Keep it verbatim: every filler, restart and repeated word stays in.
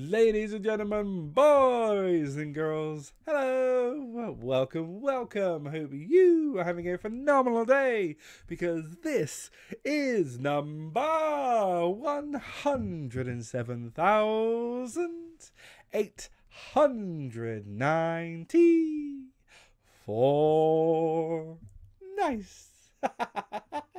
Ladies and gentlemen, boys and girls, hello, welcome, welcome. I hope you are having a phenomenal day because this is number one hundred seven thousand eight hundred ninety-four. Nice.